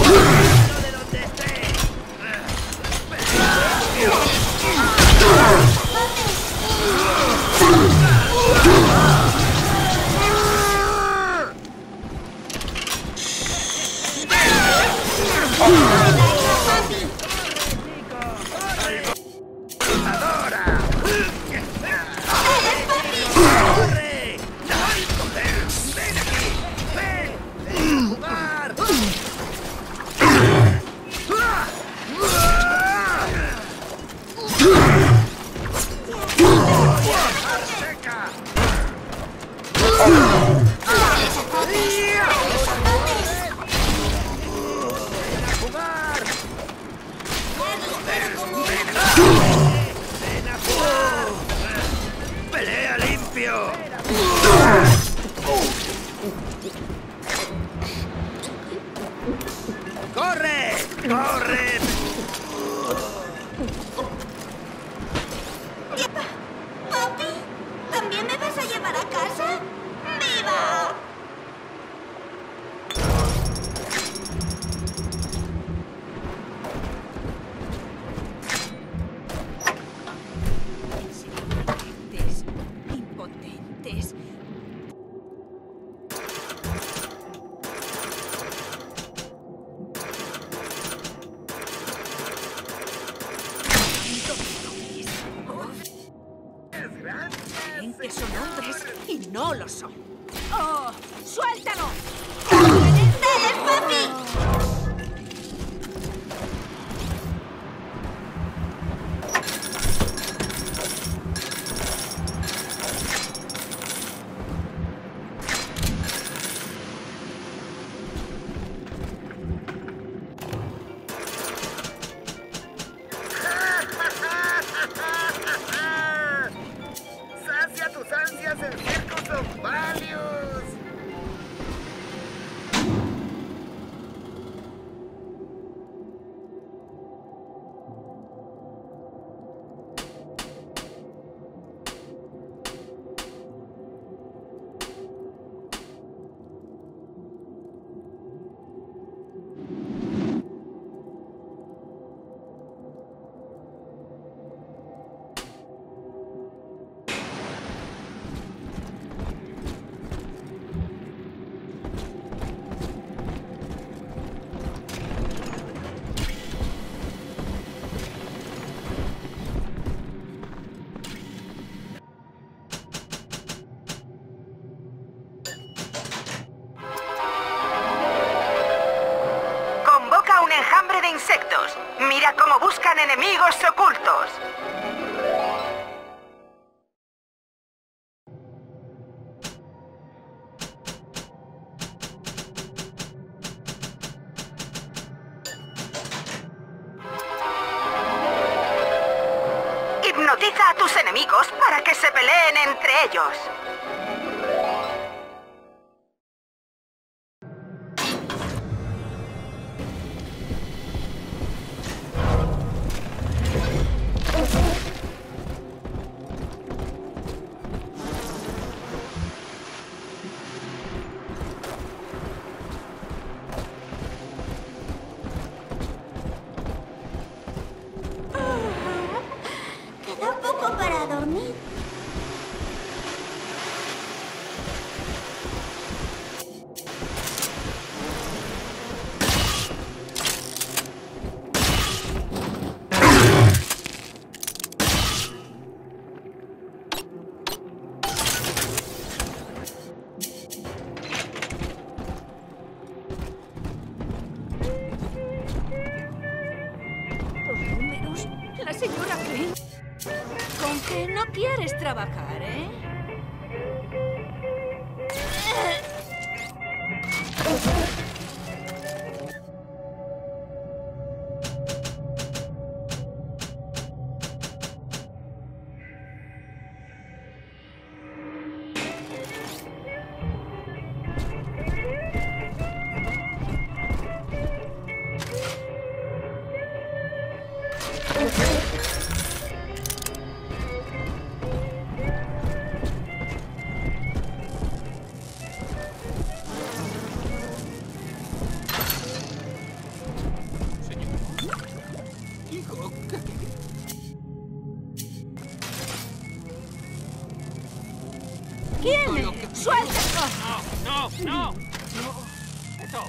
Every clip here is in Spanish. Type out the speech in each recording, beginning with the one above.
de donde esté! ¡Pelea limpio! ¡Corre! ¡Corre! ¿Papi? ¿También me vas a llevar a casa? ¡Viva! Impotentes. Creen que son hombres y no lo son. ¡Oh! ¡Suéltalo! ¡Dale, papi! ¡Sacia tus ansias en Circus of Values! Convoca un enjambre de insectos. Mira cómo buscan enemigos ocultos. Hipnotiza a tus enemigos para que se peleen entre ellos. Queda poco para dormir. Los números. La señora Crane. ¿Con qué no quieres trabajar, eh? ¡No! ¡Esto!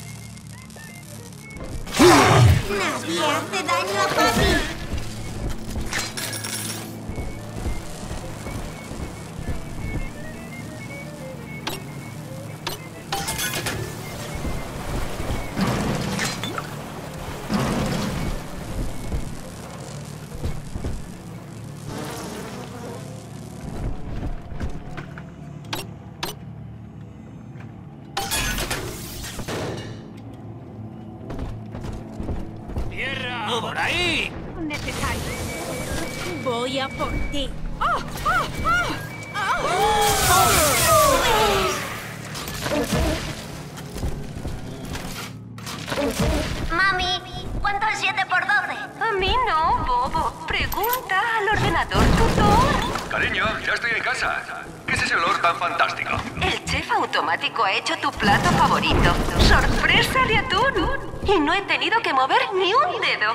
Nadie hace daño a Papi. ¡Por ahí! Necesario. Voy a por ti. ¡Oh! Mami, ¿cuánto es 7 por 12? A mí no, bobo. Pregunta al ordenador tutor. Cariño, ya estoy en casa. ¿Qué es ese olor tan fantástico? El chef automático ha hecho tu plato favorito. ¡Sorpresa de atún! Y no he tenido que mover ni un dedo.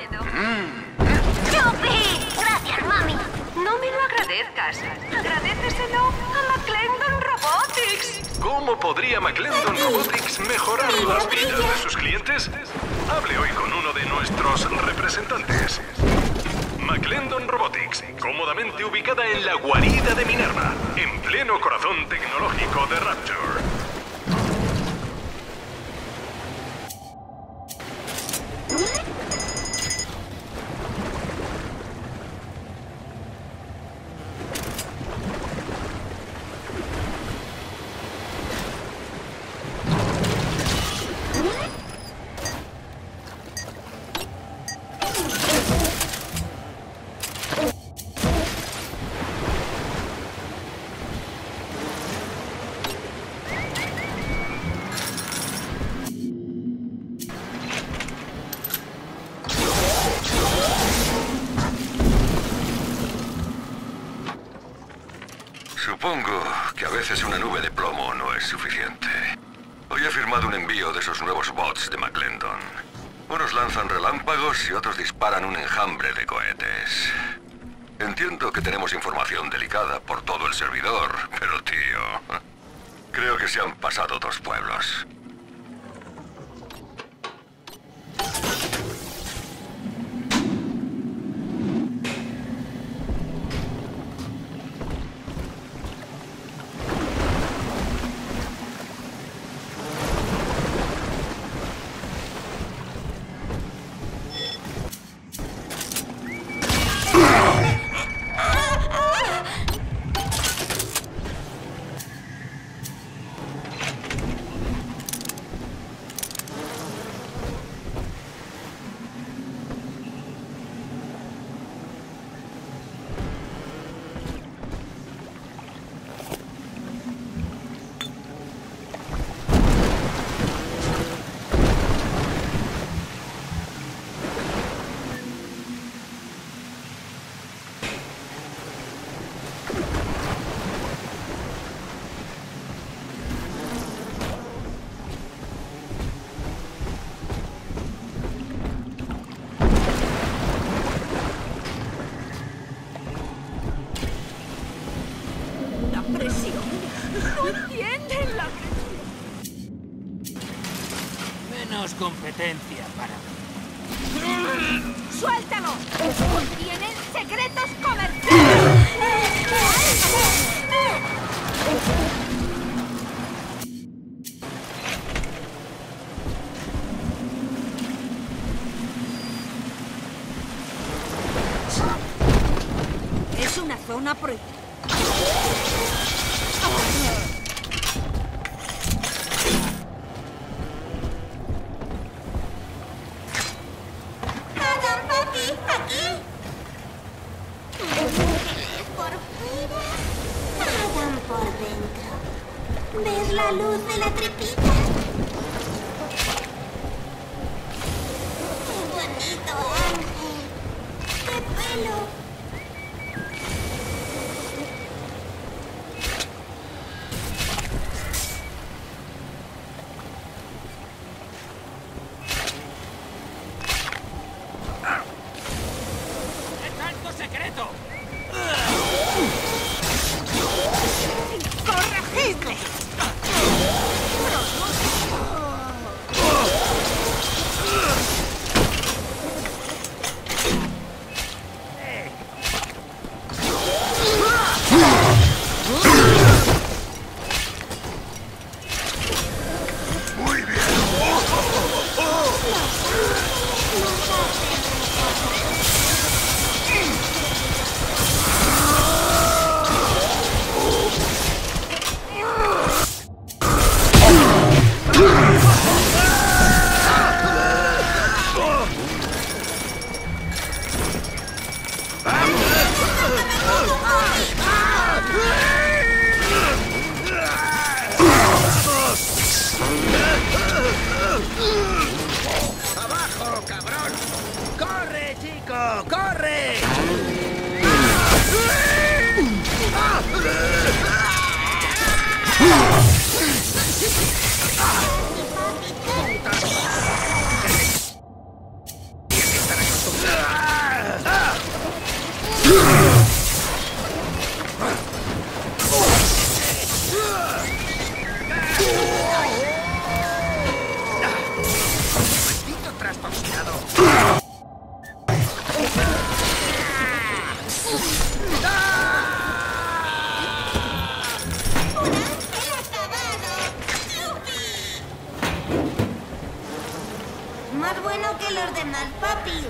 ¡Yupi! Gracias, mami. No me lo agradezcas. Agradéceselo a McClendon Robotics. ¿Cómo podría McClendon Robotics mejorar las vidas de sus clientes? Hable hoy con uno de nuestros representantes. McClendon Robotics, cómodamente ubicada en la guarida de Minerva, en pleno corazón tecnológico de Rapture. Supongo que a veces una nube de plomo no es suficiente. Hoy he firmado un envío de esos nuevos bots de McClendon. Unos lanzan relámpagos y otros disparan un enjambre de cohetes. Entiendo que tenemos información delicada por todo el servidor, pero tío, creo que se han pasado 2 pueblos. Menos competencia para mí. ¡Suéltalo! ¡Contienen secretos comerciales! Es una zona prohibida. ¿Ves la luz de la tripita? ¡Qué bonito, Ángel! ¡Qué pelo! secreto! ¡Incorregible! ¡Rápido! ¡Corre! ¡Maldito trastornado! Más bueno que los demás, papi.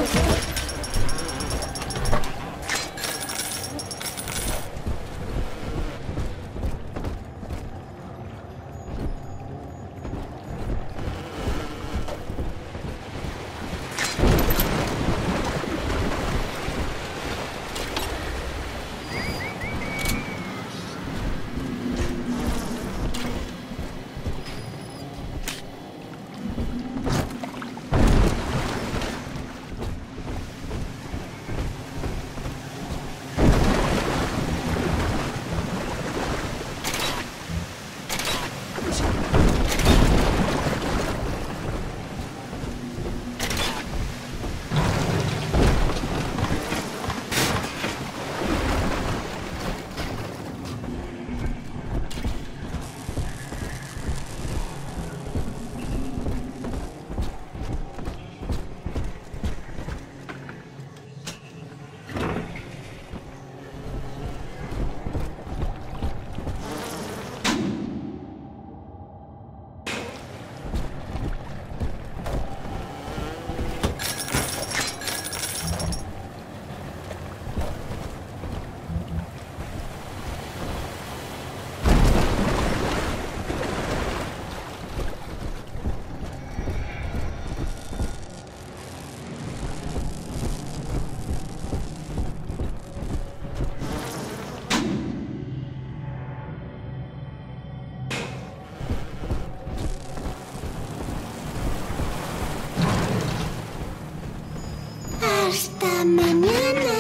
Hasta mañana.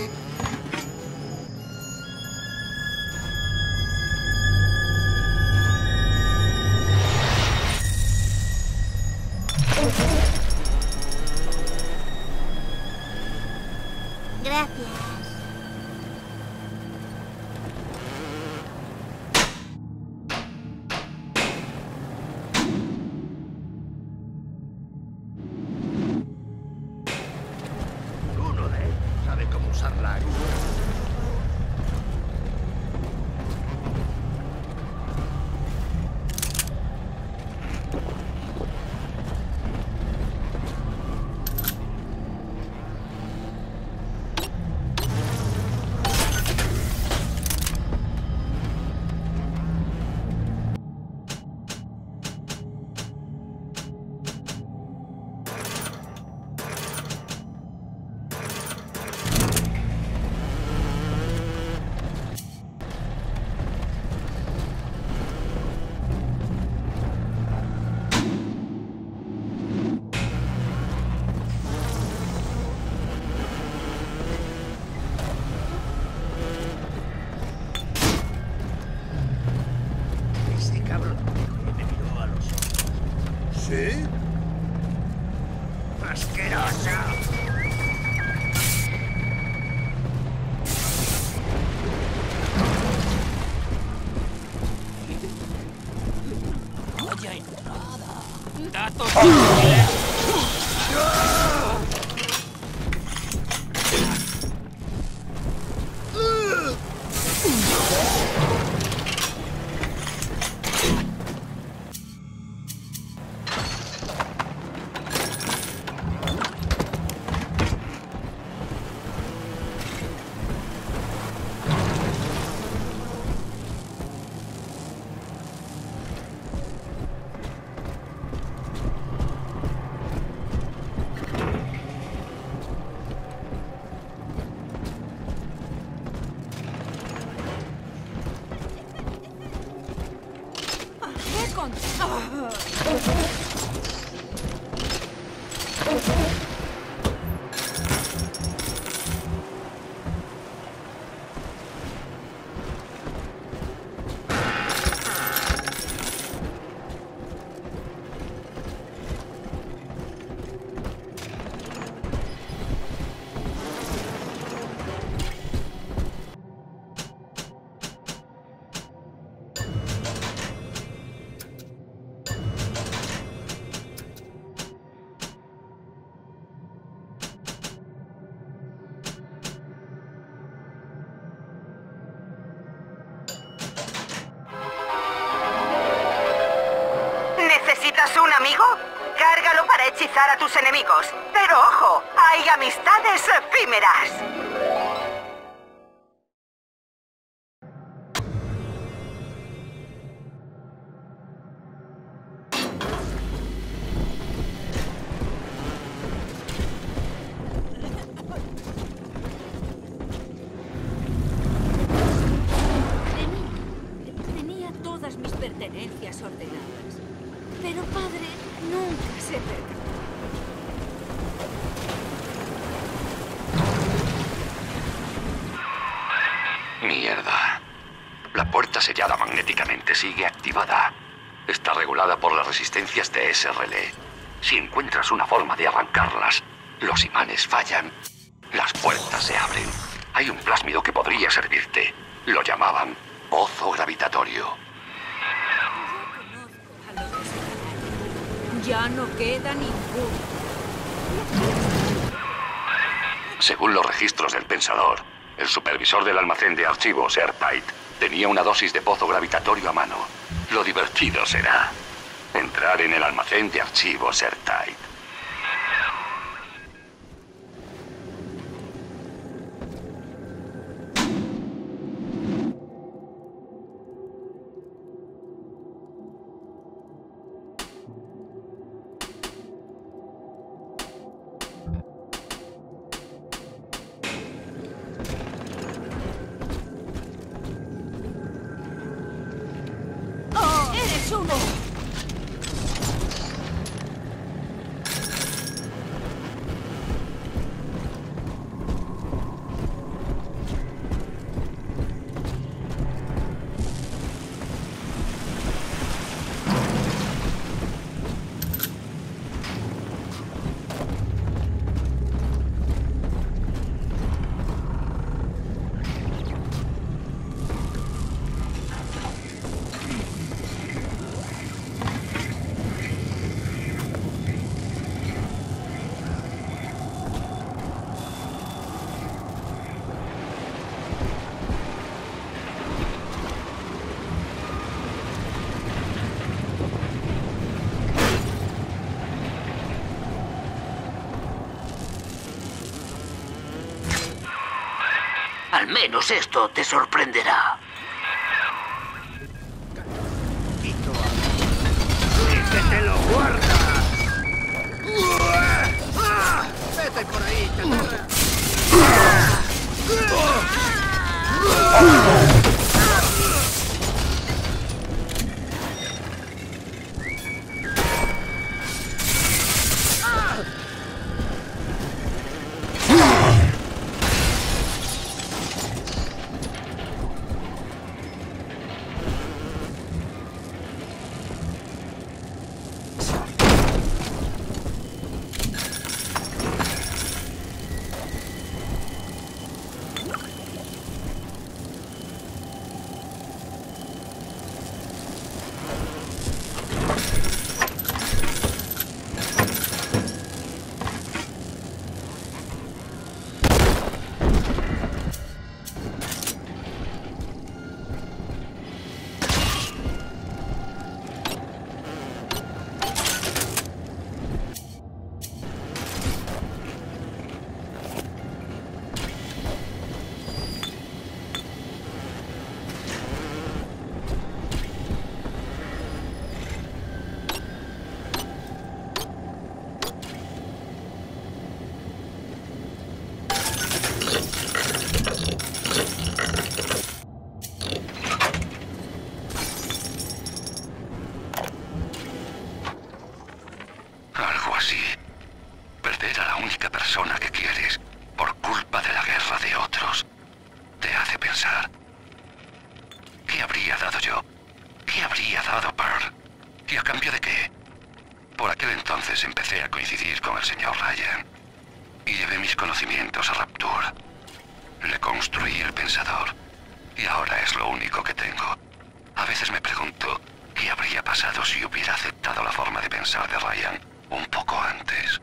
Gracias. Uno de ellos sabe cómo usarla. Ese cabrón me miró a los ojos. ¿Sí? ¡Asqueroso! Vaya entrada. Datos. ¿Qué con...? para hechizar a tus enemigos. Pero ojo, hay amistades efímeras. Tenía todas mis pertenencias ordenadas. Pero padre nunca se percató. Mierda. La puerta sellada magnéticamente sigue activada. Está regulada por las resistencias de ese relé. Si encuentras una forma de arrancarlas, los imanes fallan. Las puertas se abren. Hay un plásmido que podría servirte. Lo llamaban pozo gravitatorio. Ya no queda ninguno. Según los registros del Pensador, el supervisor del almacén de archivos, Airtight, tenía una dosis de pozo gravitatorio a mano. Lo divertido será entrar en el almacén de archivos Airtight. ¡Eres uno! Al menos esto te sorprenderá. ¡Y que te lo guardas! ¡Vete por ahí, chatarra! Algo así. Perder a la única persona que quieres por culpa de la guerra de otros te hace pensar. ¿Qué habría dado yo? ¿Qué habría dado Pearl? ¿Y a cambio de qué? Por aquel entonces empecé a coincidir con el señor Ryan y llevé mis conocimientos a Rapture. Le construí el Pensador y ahora es lo único que tengo. A veces me pregunto qué habría pasado si hubiera aceptado la forma de pensar de Ryan un poco antes.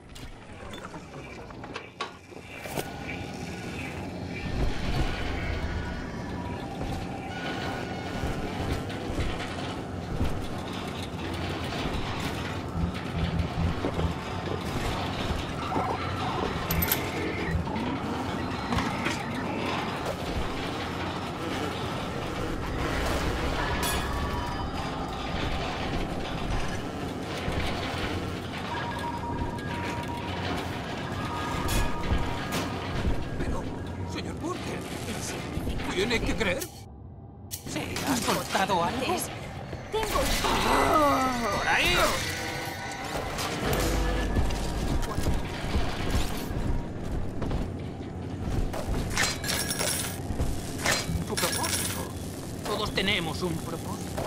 tiene que creer? ¿Se ha soltado algo? Tengo... ¡Por ahí! Tu propósito. Todos tenemos un propósito.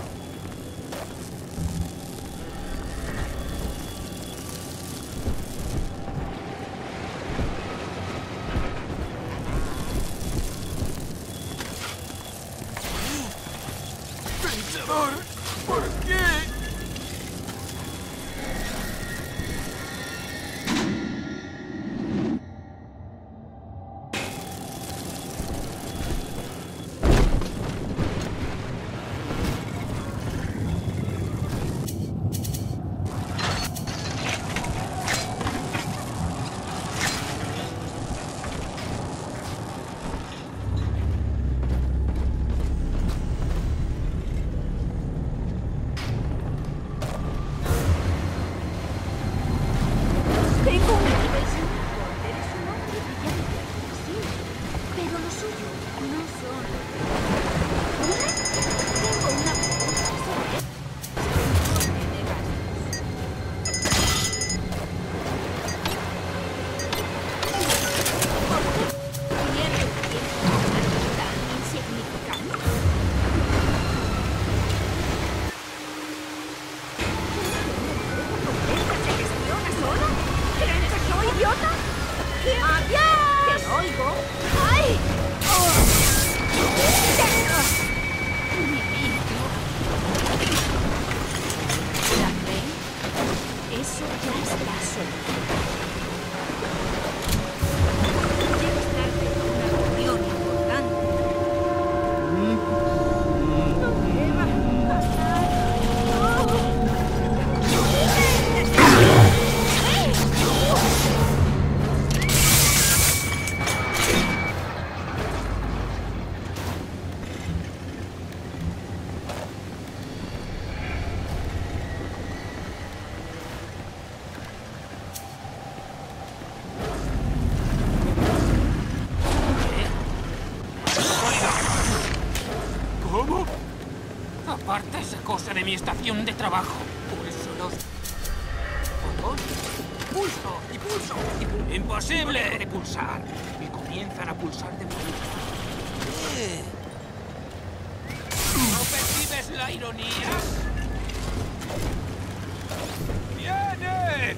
Pensador, ¿por qué? Tengo un nivel, señor Porter. Es un hombre brillante. Sí, pero lo suyo no son los demás. Tengo una pregunta sobre el informe de gastos. ¿Por qué pierde el tiempo con algo tan insignificante? ¿Se gestiona solo? ¿Creen que soy idiota? ¡Adiós! ¡Te oigo! ¡Ay! ¿La creen? Eso ya está solucionado. Debes darte a una reunión importante. No me va a pasar. ¿Cómo? Aparta esa cosa de mi estación de trabajo. Por eso los... botones. Pulso y pulso y pulso. ¡Imposible! No dejo de pulsar. Y comienzan a pulsar de nuevo. ¿No percibes la ironía? ¡Viene!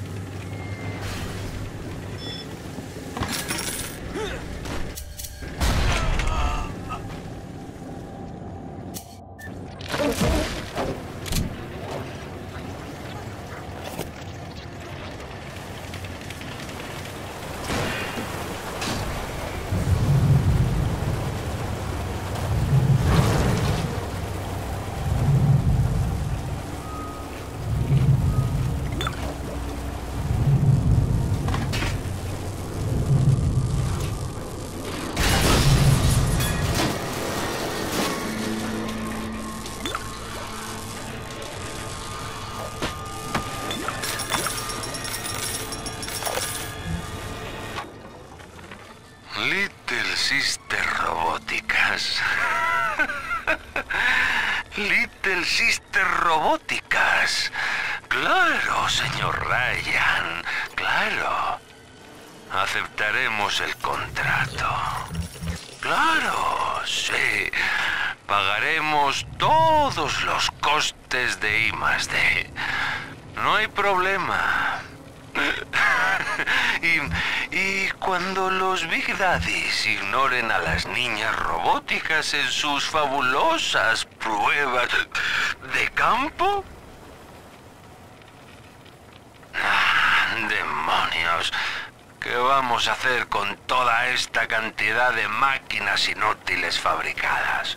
Little Sister Robóticas. Little Sister Robóticas. Claro, señor Ryan. Claro. Aceptaremos el contrato. Claro, sí. Pagaremos todos los costes de I+D. No hay problema. Y cuando los Big Daddies ignoren a las niñas robóticas en sus fabulosas pruebas de campo... ¡Demonios! ¿Qué vamos a hacer con toda esta cantidad de máquinas inútiles fabricadas?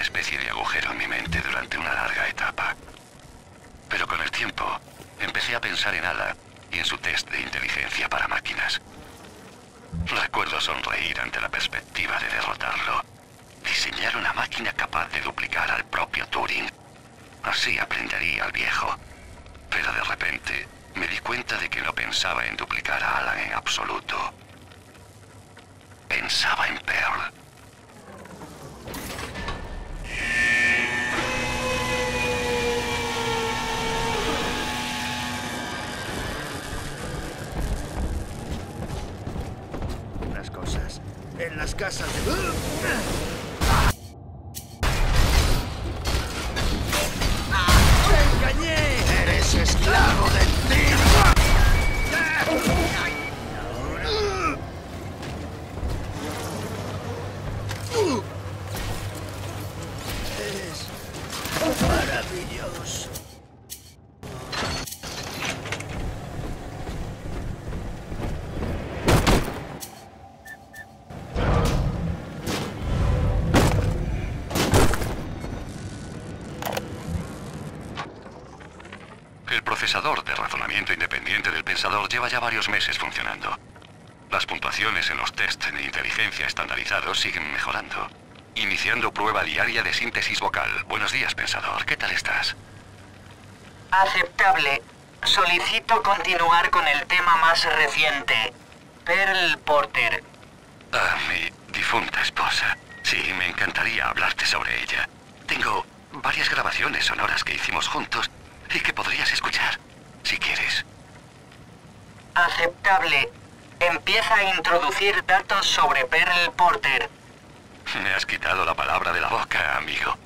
especie de agujero en mi mente durante una larga etapa. Pero con el tiempo, empecé a pensar en Ala y en su test de inteligencia para máquinas. Recuerdo sonreír ante la perspectiva de derrotarlo. Diseñar una máquina capaz de duplicar al propio Turing. Así aprendería al viejo. Pero de repente, me di cuenta de que no pensaba en duplicar a Alan en absoluto. Pensaba en Pearl. Unas cosas. En las casas de... ¡Te engañé! ¡Eres esclavo del tiro! Es maravilloso. El procesador de razonamiento independiente del pensador lleva ya varios meses funcionando. Las puntuaciones en los tests de inteligencia estandarizados siguen mejorando. Iniciando prueba diaria de síntesis vocal. Buenos días, pensador. ¿Qué tal estás? Aceptable. Solicito continuar con el tema más reciente. Pearl Porter. Ah, mi difunta esposa. Sí, me encantaría hablarte sobre ella. Tengo varias grabaciones sonoras que hicimos juntos y que podrías escuchar, si quieres. Aceptable. Empieza a introducir datos sobre Pearl Porter. Me has quitado la palabra de la boca, amigo.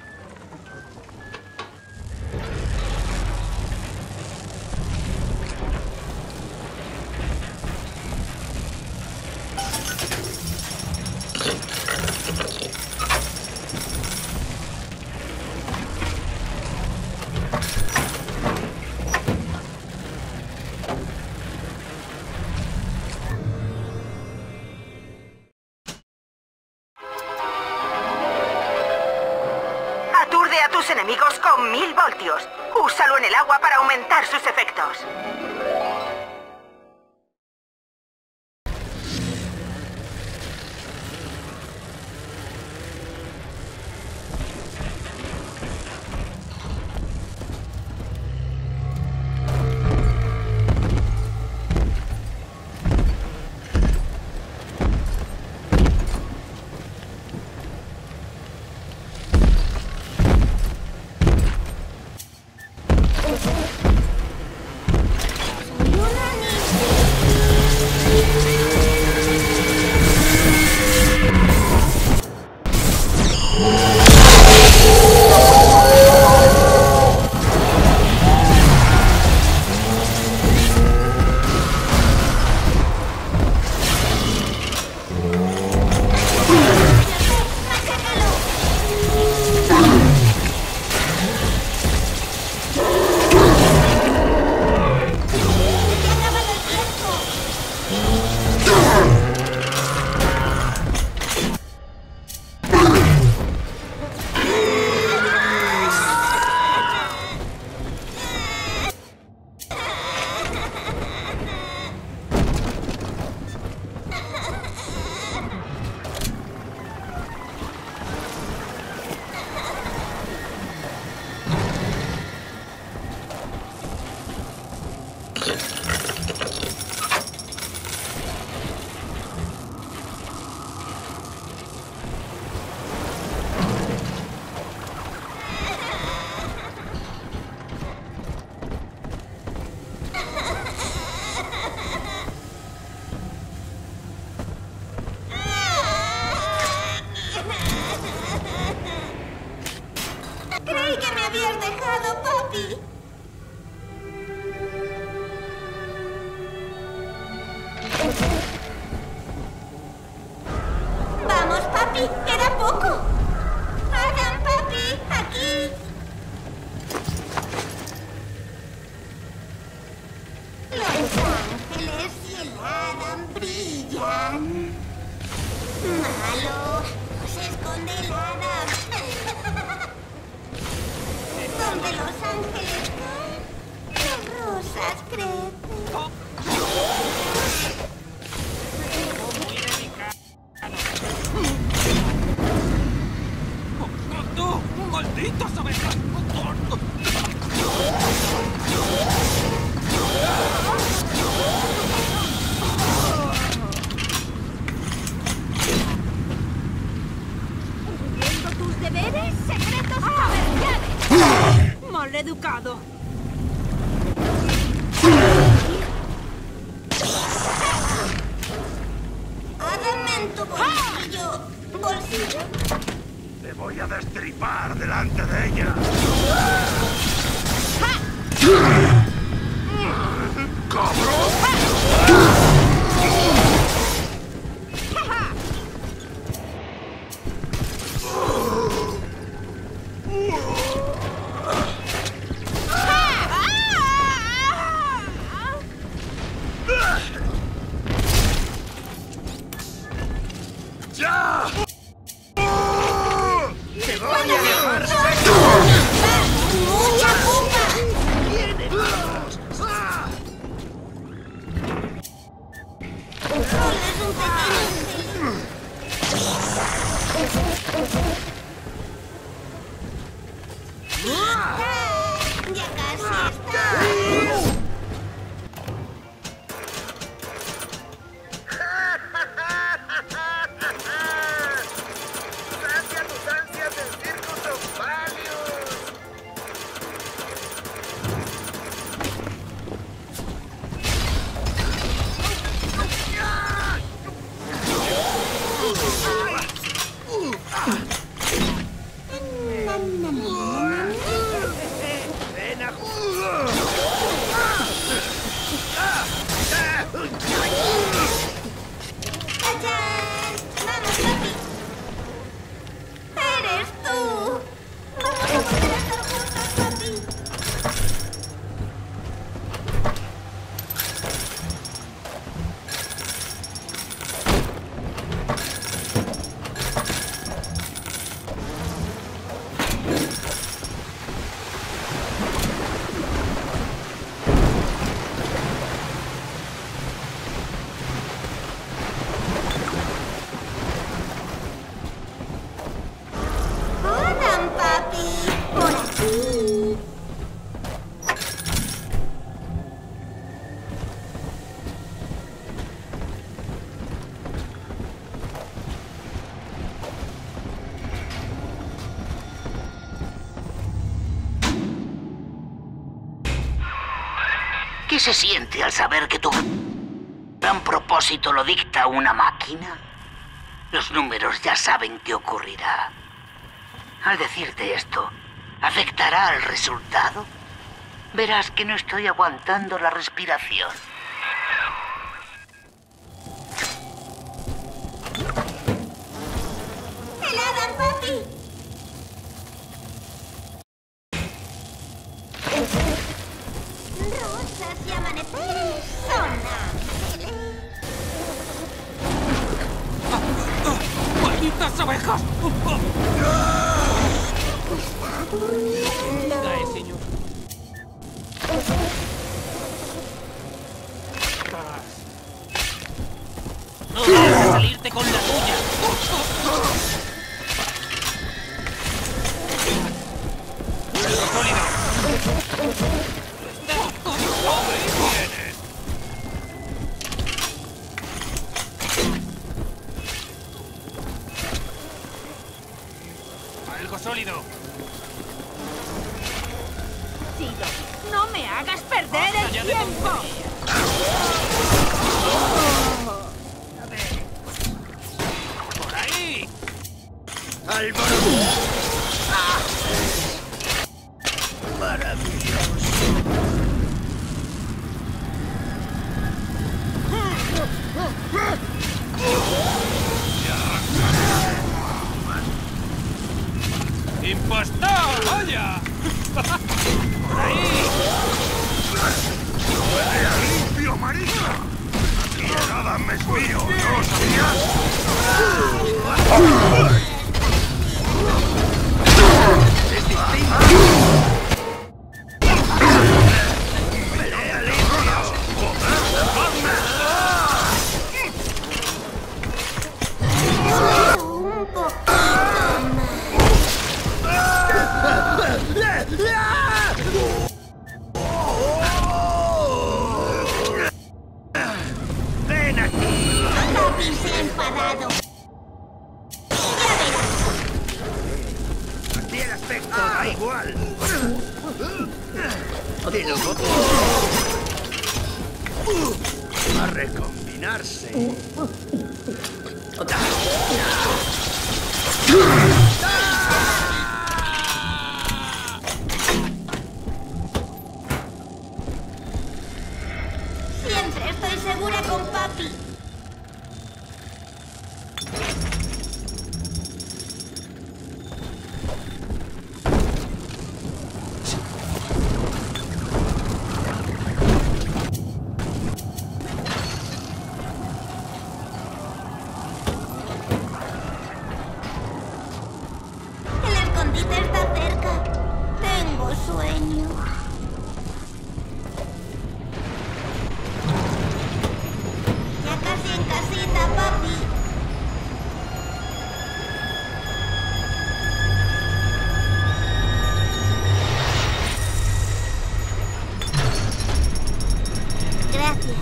Aturde a tus enemigos con 1000 voltios. Úsalo en el agua para aumentar sus efectos. Creí que me habías dejado, papi. Vamos, papi, queda poco. Adam, papi, aquí. Los ángeles y el Adam brillan. Malo, no se esconde el Adam. rosas crecen. ¡Tú! ¡Malditas abejas! ¿Viendo tus deberes? ¡Secretos comerciales! ¡Maleducado! Hágame en tu bolsillo. ¿Bolsillo? Te voy a destripar delante de ella. ¡Cabrón! ¡Ya! ¡Te voy a dejar seco! ¡Mucha pupa! ¡Tiene manos! Solo es un pequeño infeliz. Ya casi está. ¡Sacia tus ansias del Circus of Valius! ¡Ven a ¡Tachán! ¡Vamos, papi! ¡Eres tú! ¡Vamos a volver a estar juntos, papi! ¡Hola, papi! ¡Por aquí! ¿Qué se siente al saber que tu gran propósito lo dicta una máquina? Los números ya saben qué ocurrirá. Al decirte esto, ¿afectará al resultado? Verás que no estoy aguantando la respiración. ¡El Adam, papi! Rosas y amaneceres son ángeles. ¡Malditas abejas! Cae, señor. No vas a salirte con la tuya. Algo sólido. Ahí tienes. Algo sólido. Sido, no me hagas perder el Ya de tiempo. ¡Por ahí! ¡Alboroto! ¡Maravilloso! ¡Impostor! ¡Vaya! ¡Por ahí! ¡Huele a limpio, marica! ¡Aquí nada me es mío! ¿No lo sabías? ¡Es distinto! ¡Pelea Esto da igual. Y los otros... A recombinarse. Siempre estoy segura con papi. El escondite está cerca. Tengo sueño. Ya casi en casita, papi. Gracias.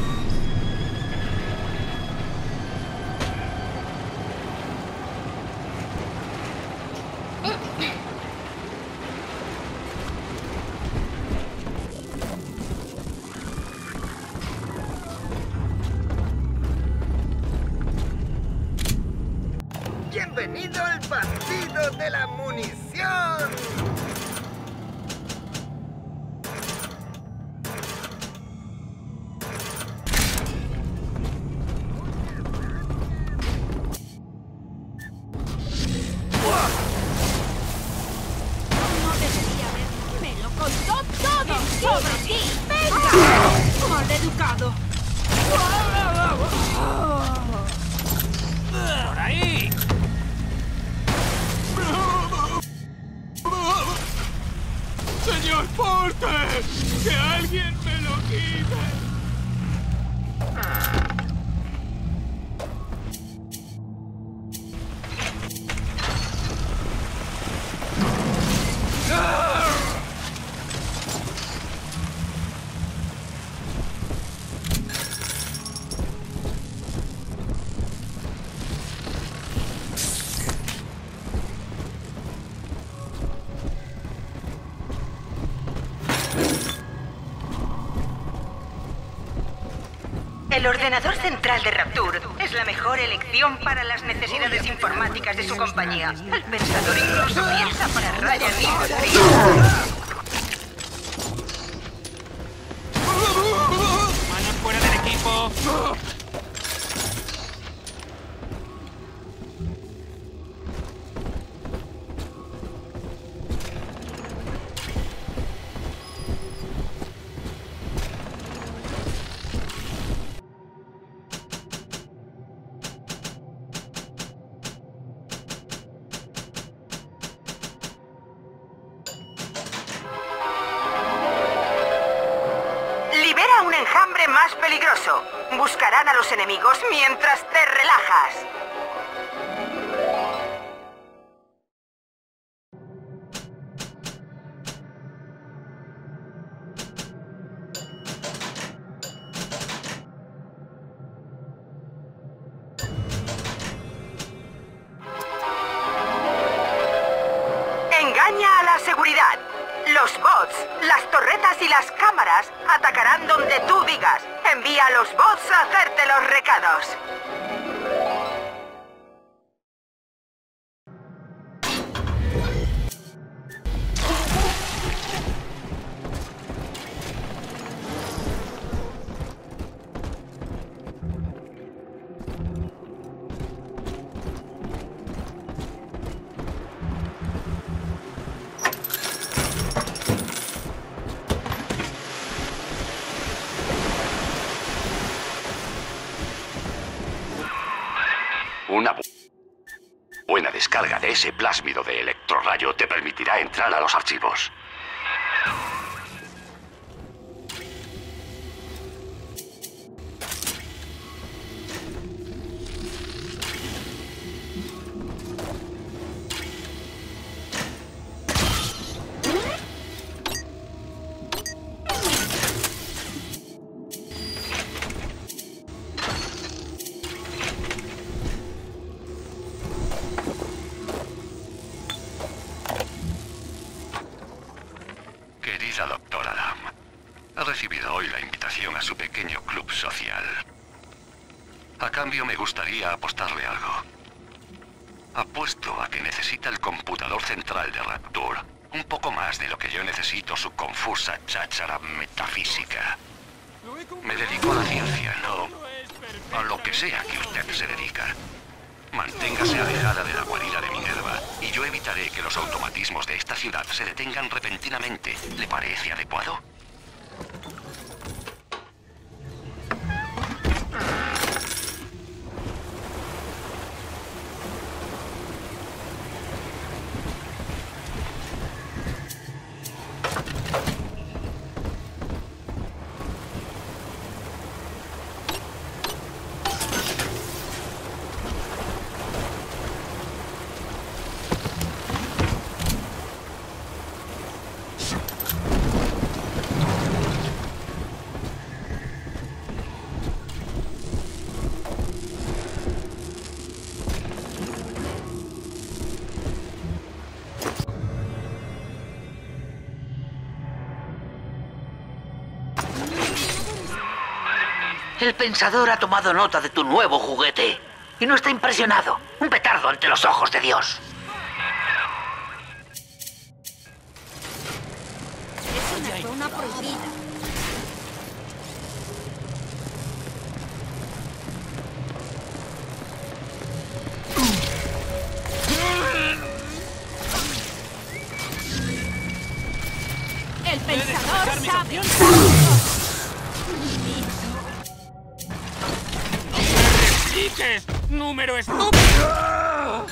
Bienvenido al partido de la munición. No debería haber. Me lo contó todo sobre ti. ¡Venga! ¡Maleducado! ¡Por ahí! ¡Señor Porter! ¡Que alguien me lo quite! El ordenador central de Rapture es la mejor elección para las necesidades informáticas de su compañía. El pensador incluso piensa para Ryan y ¡Manos fuera del equipo! libera un enjambre más peligroso. Buscarán a los enemigos mientras te relajas. Engaña a la seguridad. Los bots, las torretas y las cámaras atacarán donde tú digas. Envía a los bots a hacerte los recados. Una buena descarga de ese plásmido de electrorrayo te permitirá entrar a los archivos. hecha, Dr. Adam. Ha recibido hoy la invitación a su pequeño club social. A cambio, me gustaría apostarle algo. Apuesto a que necesita el computador central de Rapture. Un poco más de lo que yo necesito su confusa cháchara metafísica. Me dedico a la ciencia, no a lo que sea que usted se dedica. Manténgase alejada de la guarida de Minerva y yo evitaré que los automatismos de esta ciudad se detengan repentinamente. ¿Le parece adecuado? El Pensador ha tomado nota de tu nuevo juguete y no está impresionado. Un petardo ante los ojos de Dios. Es una zona prohibida. El Pensador sabe. ¡Dices! ¡Número estúpido!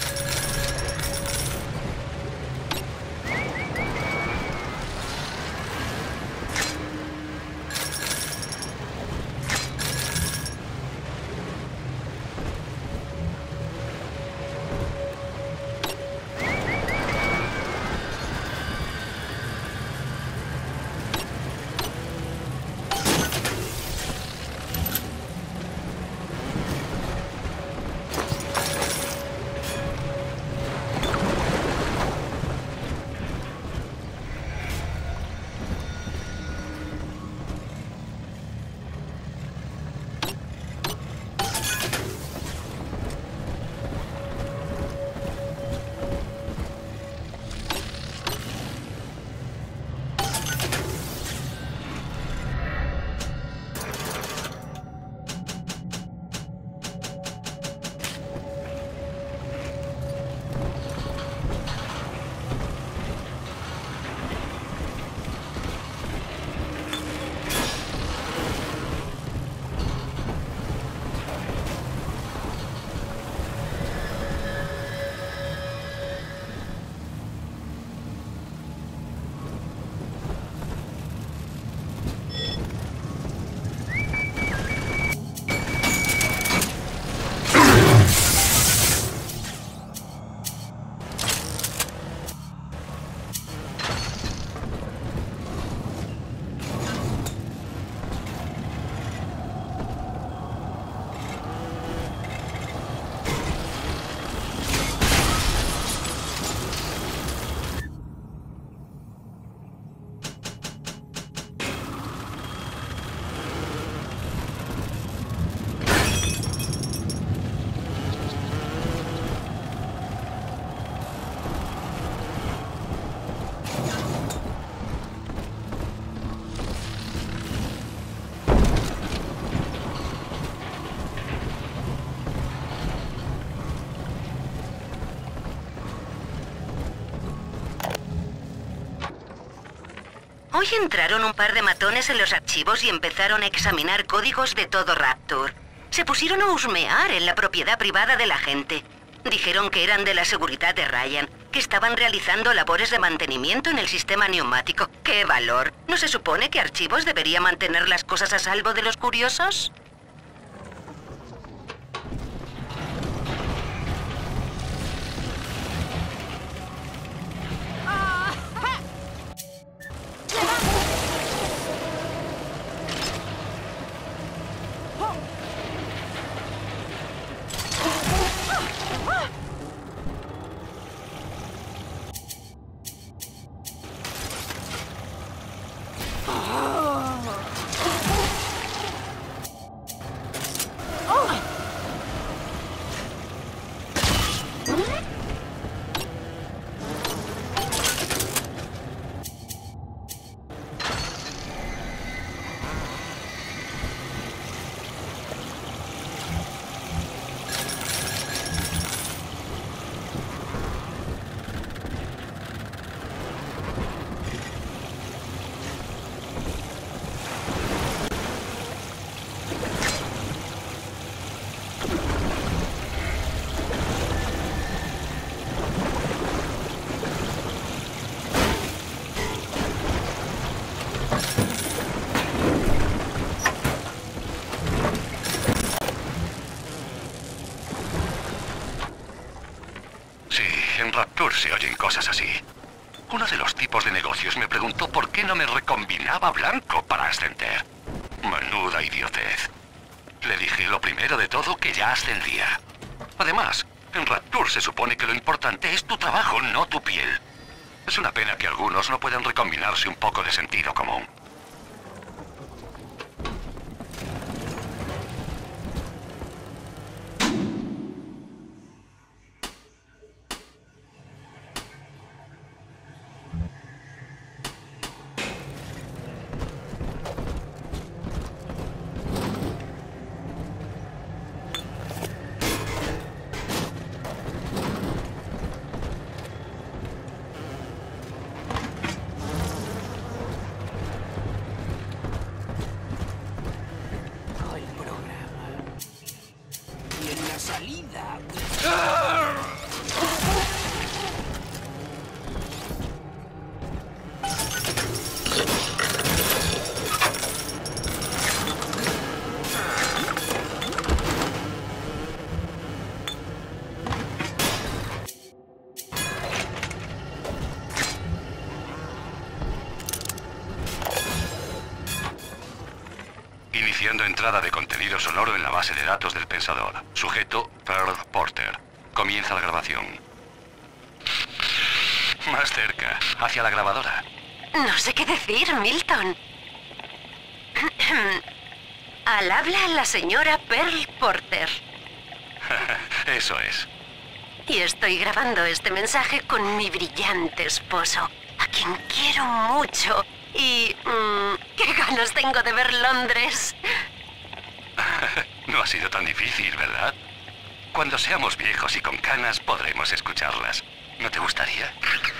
Hoy entraron un par de matones en los archivos y empezaron a examinar códigos de todo Rapture. Se pusieron a husmear en la propiedad privada de la gente. Dijeron que eran de la seguridad de Ryan, que estaban realizando labores de mantenimiento en el sistema neumático. ¡Qué valor! ¿No se supone que Archivos debería mantener las cosas a salvo de los curiosos? equipos de negocios me preguntó por qué no me recombinaba blanco para ascender. Menuda idiotez. Le dije lo primero de todo que ya ascendía. Además, en Rapture se supone que lo importante es tu trabajo, no tu piel. Es una pena que algunos no puedan recombinarse un poco de sentido común. Iniciando entrada de contenido sonoro en la base de datos del pensador. Sujeto, Pearl Porter. Comienza la grabación. Más cerca, hacia la grabadora. No sé qué decir, Milton. Al habla la señora Pearl Porter. Eso es. Y estoy grabando este mensaje con mi brillante esposo, a quien quiero mucho. Y... qué ganas tengo de ver Londres. No ha sido tan difícil, ¿verdad? Cuando seamos viejos y con canas podremos escucharlas. ¿No te gustaría?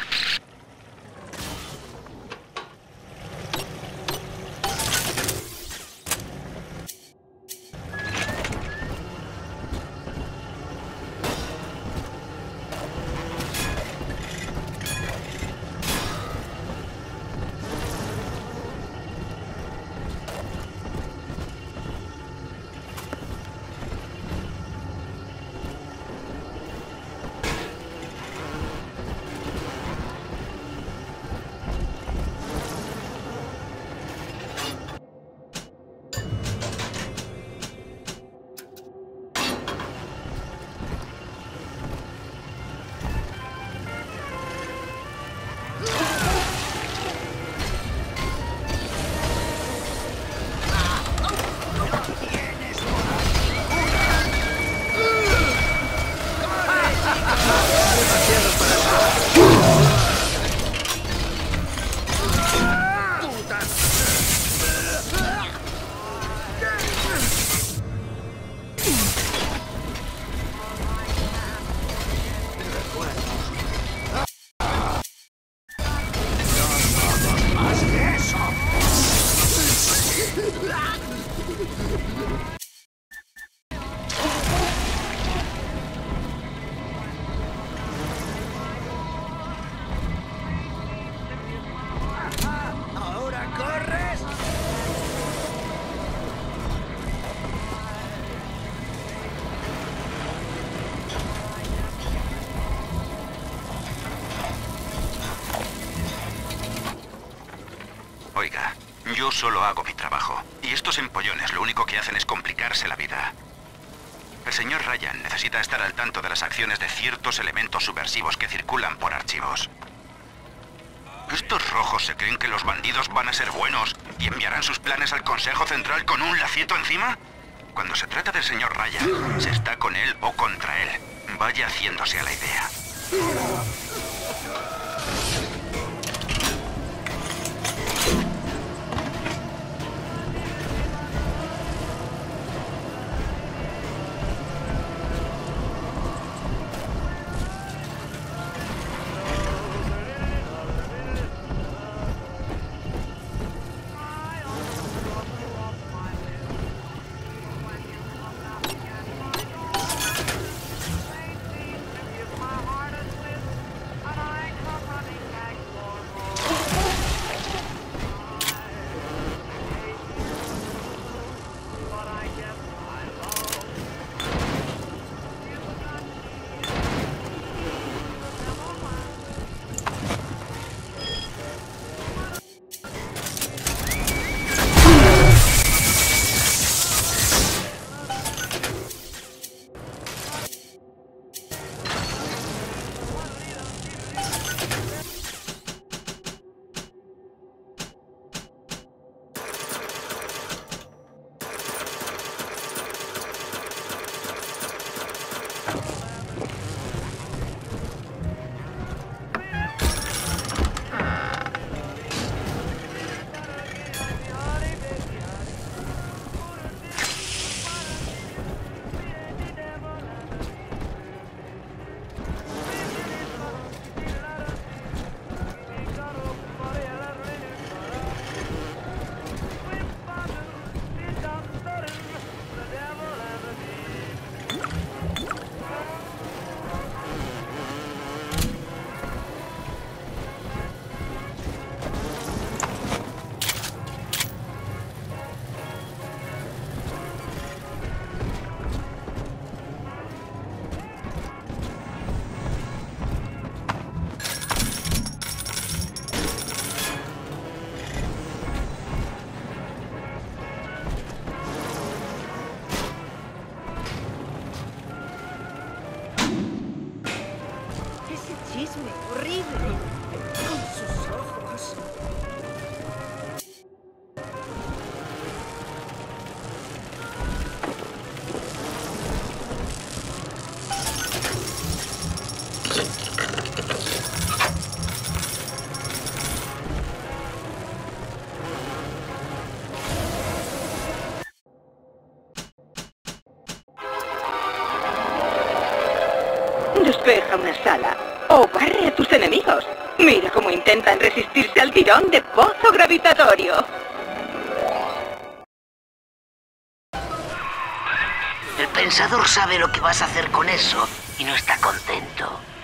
Oiga, yo solo hago mi trabajo. Y estos empollones lo único que hacen es complicarse la vida. El señor Ryan necesita estar al tanto de las acciones de ciertos elementos subversivos que circulan por archivos. Estos rojos se creen que los bandidos van a ser buenos y enviarán sus planes al Consejo Central con un lacito encima. Cuando se trata del señor Ryan, se está con él o contra él. Vaya haciéndose a la idea. despeja una sala o barre a tus enemigos. Mira cómo intentan resistirse al tirón de pozo gravitatorio. El pensador sabe lo que vas a hacer con eso y no está contento.